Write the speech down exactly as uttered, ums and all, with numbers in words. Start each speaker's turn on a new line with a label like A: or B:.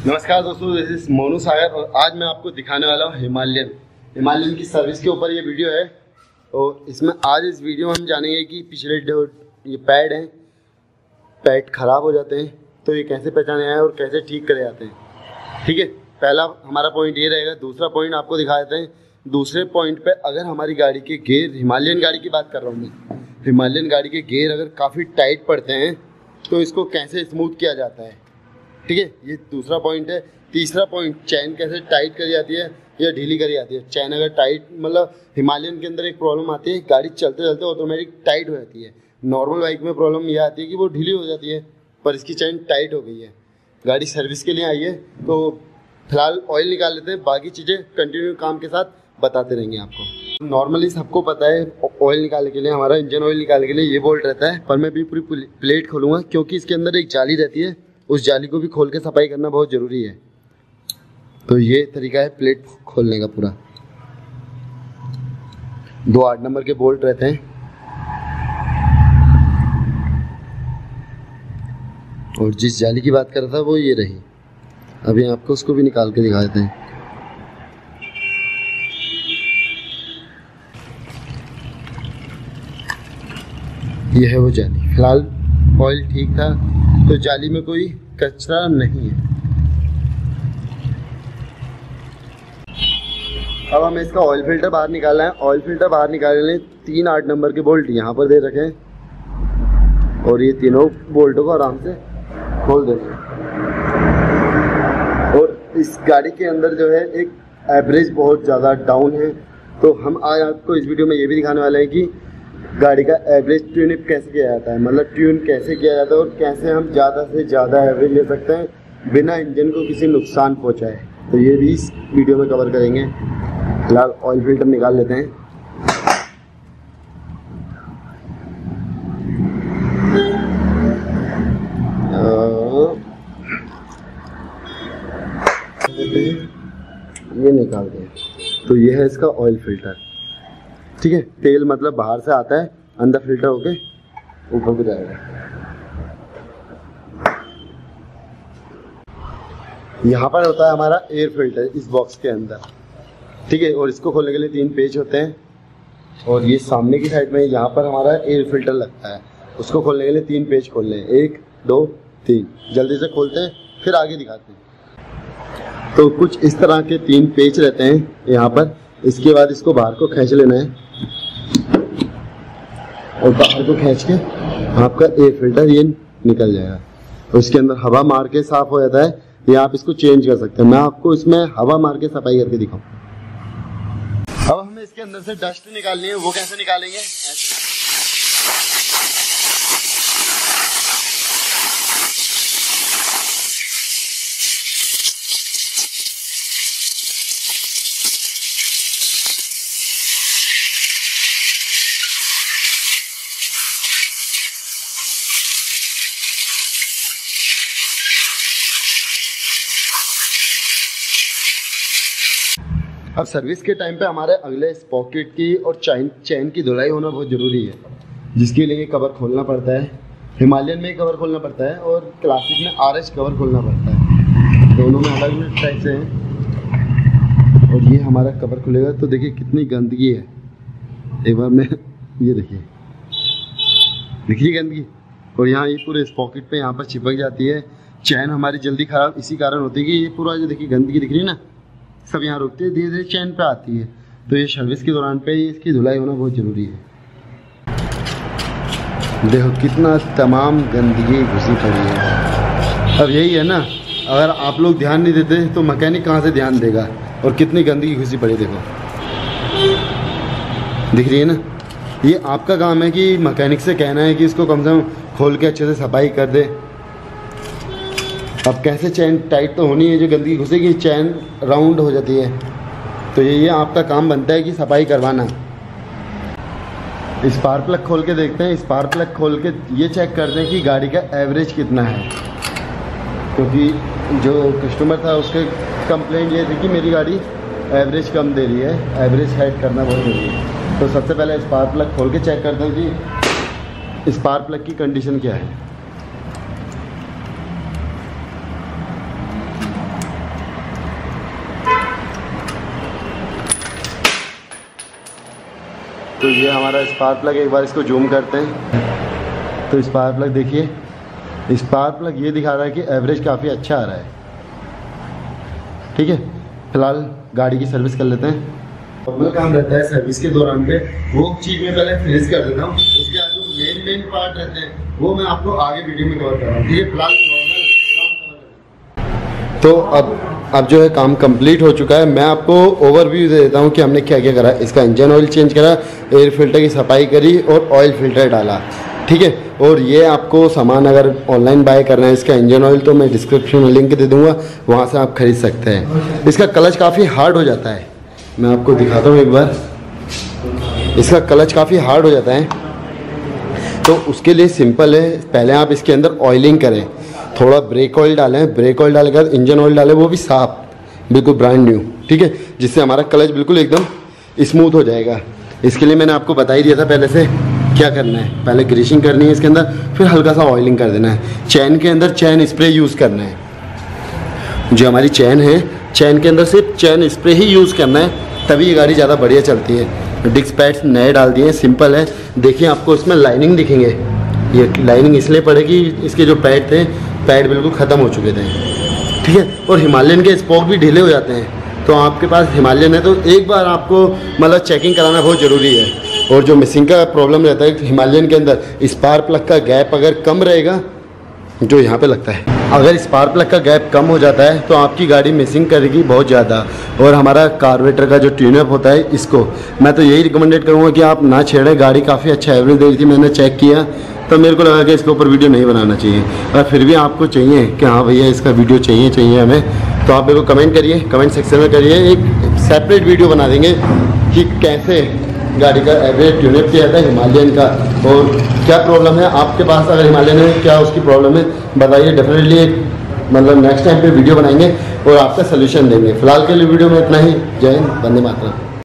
A: नमस्कार दोस्तों, this is Monu सागर और आज मैं आपको दिखाने वाला हूँ हिमालयन हिमालयन की सर्विस के ऊपर ये वीडियो है। और इसमें आज इस वीडियो में हम जानेंगे कि पिछले जो ये पैड हैं, पैड ख़राब हो जाते हैं तो ये कैसे पहचाने आए और कैसे ठीक करे जाते हैं। ठीक है, पहला हमारा पॉइंट ये रहेगा। दूसरा पॉइंट आपको दिखा देते हैं। दूसरे पॉइंट पे अगर हमारी गाड़ी के गेयर, हिमालयन गाड़ी की बात कर रहा हूँ मैं, हिमालयन गाड़ी के गेयर अगर काफ़ी टाइट पड़ते हैं तो इसको कैसे स्मूथ किया जाता है। ठीक है, ये दूसरा पॉइंट है। तीसरा पॉइंट, चैन कैसे टाइट करी जाती है या ढीली करी जाती है। चैन अगर टाइट, मतलब हिमालयन के अंदर एक प्रॉब्लम आती है, गाड़ी चलते चलते ऑटोमेटिक टाइट हो जाती है। नॉर्मल बाइक में प्रॉब्लम ये आती है कि वो ढीली हो जाती है, पर इसकी चैन टाइट हो गई है। गाड़ी सर्विस के लिए आई है तो फिलहाल ऑयल निकाल लेते हैं, बाकी चीज़ें कंटिन्यू काम के साथ बताते रहेंगे आपको। नॉर्मली सबको पता है ऑयल निकालने के लिए, हमारा इंजन ऑयल निकालने के लिए ये बोल्ट रहता है, पर मैं भी पूरी प्लेट खोलूँगा क्योंकि इसके अंदर एक जाली रहती है, उस जाली को भी खोल के सफाई करना बहुत ज़रूरी है। तो ये तरीका है प्लेट खोलने का पूरा। दो आठ नंबर के बोल्ट रहते हैं और जिस जाली की बात कर रहा था वो ये रही। अभी आपको उसको भी निकाल के दिखा देते हैं। ये है वो जाली। फिलहाल ऑयल ठीक था तो जाली में कोई कचरा नहीं है। अब हमें इसका ऑयल फिल्टर बाहर निकालना है। ऑयल फिल्टर बाहर निकालने तीन आठ नंबर के बोल्ट यहाँ पर दे रखे हैं और ये तीनों बोल्टों को आराम से खोल देंगे। और इस गाड़ी के अंदर जो है एक एवरेज बहुत ज़्यादा डाउन है, तो हम आज आपको इस वीडियो में ये भी दिखाने वाले हैं कि गाड़ी का एवरेज ट्यून कैसे किया जाता है, मतलब ट्यून कैसे किया जाता है और कैसे हम ज़्यादा से ज़्यादा एवरेज ले सकते हैं बिना इंजन को किसी नुकसान पहुंचाए। तो ये भी इस वीडियो में कवर करेंगे। फिलहाल ऑयल फिल्टर निकाल लेते हैं। ये निकाल दें। तो ये है इसका ऑयल फिल्टर। ठीक है, तेल मतलब बाहर से आता है, अंदर फिल्टर होके ऊपर को जाएगा। यहाँ पर होता है हमारा एयर फिल्टर इस बॉक्स के अंदर। ठीक है, और इसको खोलने के लिए तीन पेच होते हैं और ये सामने की साइड में यहाँ पर हमारा एयर फिल्टर लगता है। उसको खोलने के लिए तीन पेच खोलने हैं, एक दो तीन। जल्दी से खोलते हैं फिर आगे दिखाते हैं। तो कुछ इस तरह के तीन पेच रहते हैं यहाँ पर। इसके बाद इसको बाहर को खींच लेना है और बाहर को खींच के आपका एयर फिल्टर ये निकल जाएगा। तो इसके अंदर हवा मार के साफ हो जाता है, या आप इसको चेंज कर सकते हैं। मैं आपको इसमें हवा मार के सफाई करके दिखाऊं। अब हमें इसके अंदर से डस्ट निकालनी है। वो कैसे निकालेंगे? ऐसे। अब सर्विस के टाइम पे हमारे अगले स्पॉकेट की और चैन चैन की धुलाई होना बहुत ज़रूरी है, जिसके लिए कवर खोलना पड़ता है। हिमालयन में कवर खोलना पड़ता है और क्लासिक में आर एच कवर खोलना पड़ता है। दोनों में अलग अलग टाइप से हैं। और ये हमारा कवर खुलेगा तो देखिए कितनी गंदगी है। एक बार मैं ये देखिए, देखिए गंदगी। और यहाँ ये पूरे स्पॉकेट पे यहाँ पर चिपक जाती है। चैन हमारी जल्दी ख़राब इसी कारण होती है कि ये पूरा जो देखिए गंदगी दिख रही है ना, सब यहाँ रुकती है, धीरे धीरे चैन पे आती है। तो ये सर्विस के दौरान पे इसकी धुलाई होना बहुत ज़रूरी है। देखो कितना तमाम गंदगी घुसी पड़ी है। अब यही है ना, अगर आप लोग ध्यान नहीं देते तो मैकेनिक कहाँ से ध्यान देगा। और कितनी गंदगी घुसी पड़ी देखो, दिख रही है ना। ये आपका काम है कि मैकेनिक से कहना है कि इसको कम से कम खोल के अच्छे से सफाई कर दे। अब कैसे चैन टाइट तो होनी है, जो गंदगी घुसेगी चैन राउंड हो जाती है। तो ये ये आपका काम बनता है कि सफाई करवाना। स्पार्क प्लग खोल के देखते हैं। स्पार्क प्लग खोल के ये चेक करते हैं कि गाड़ी का एवरेज कितना है, क्योंकि जो कस्टमर था उसके कंप्लेंट ये थी कि मेरी गाड़ी एवरेज कम दे रही है। एवरेज सेट करना बहुत जरूरी है। तो सबसे पहले स्पार्क प्लग खोल के चेक करते हैं कि स्पार्क प्लग की कंडीशन क्या है। तो ये हमारा स्पार्क प्लग, एक बार इसको जूम करते हैं तो स्पार्क प्लग देखिए, स्पार्क प्लग ये दिखा रहा है कि एवरेज काफ़ी अच्छा आ रहा है। ठीक है, फिलहाल गाड़ी की सर्विस कर लेते हैं। नॉर्मल काम रहता है सर्विस के दौरान पे, वो चीज़ में पहले फिनिश कर देता हूँ, उसके बाद जो मेन मेन पार्ट रहते हैं वो मैं आपको आगे वीडियो में कवर कर रहा हूँ। ठीक है, फिलहाल नॉर्मल काम कवर। तो अब अब जो है काम कंप्लीट हो चुका है। मैं आपको ओवरव्यू दे देता हूँ कि हमने क्या क्या करा। इसका इंजन ऑयल चेंज करा, एयर फिल्टर की सफाई करी और ऑयल फिल्टर डाला। ठीक है, और ये आपको सामान अगर ऑनलाइन बाय करना है इसका इंजन ऑयल, तो मैं डिस्क्रिप्शन में लिंक दे दूँगा, वहाँ से आप खरीद सकते हैं। इसका क्लच काफ़ी हार्ड हो जाता है, मैं आपको दिखाता हूँ एक बार। इसका क्लच काफ़ी हार्ड हो जाता है, तो उसके लिए सिंपल है, पहले आप इसके अंदर ऑयलिंग करें, थोड़ा ब्रेक ऑयल डालें, ब्रेक ऑयल डालकर इंजन ऑयल डालें, वो भी साफ बिल्कुल ब्रांड न्यू। ठीक है, जिससे हमारा क्लच बिल्कुल एकदम स्मूथ हो जाएगा। इसके लिए मैंने आपको बता ही दिया था पहले से क्या करना है। पहले ग्रीसिंग करनी है इसके अंदर, फिर हल्का सा ऑयलिंग कर देना है। चैन के अंदर चैन स्प्रे यूज़ करना है, जो हमारी चैन है चैन के अंदर सिर्फ चैन स्प्रे ही यूज़ करना है, तभी ये गाड़ी ज़्यादा बढ़िया चलती है। डिस्क पैड्स नए डाल दिए हैं, सिंपल है। देखिए आपको इसमें लाइनिंग दिखेंगे, ये लाइनिंग इसलिए पड़ेगी, इसके जो पैड थे पैड बिल्कुल ख़त्म हो चुके थे। ठीक है, और हिमालयन के स्पोक भी ढीले हो जाते हैं, तो आपके पास हिमालयन है तो एक बार आपको मतलब चेकिंग कराना बहुत ज़रूरी है। और जो मिसिंग का प्रॉब्लम रहता है हिमालयन के अंदर, स्पार्क प्लग का गैप अगर कम रहेगा, जो यहाँ पे लगता है, अगर स्पार्क प्लग का गैप कम हो जाता है तो आपकी गाड़ी मिसिंग करेगी बहुत ज़्यादा। और हमारा कार्बोरेटर का जो ट्यूनअप होता है, इसको मैं तो यही रिकमेंडेड करूँगा कि आप ना छेड़ें। गाड़ी काफ़ी अच्छा एवरेज दे रही थी, मैंने चेक किया तो मेरे को लगा कि इसके ऊपर वीडियो नहीं बनाना चाहिए। और फिर भी आपको चाहिए कि हाँ भैया इसका वीडियो चाहिए चाहिए हमें, तो आप मेरे को कमेंट करिए, कमेंट सेक्शन में करिए, एक सेपरेट वीडियो बना देंगे कि कैसे गाड़ी का एवरेज ट्यूनअप किया जाता है हिमालयन का, और क्या प्रॉब्लम है आपके पास अगर हिमालयन है, क्या उसकी प्रॉब्लम है बताइए। डेफिनेटली एक मतलब नेक्स्ट टाइम पे वीडियो बनाएंगे और आपका सोल्यूशन देंगे। फिलहाल के लिए वीडियो में इतना ही। जय हिंद, वंदे मातरम।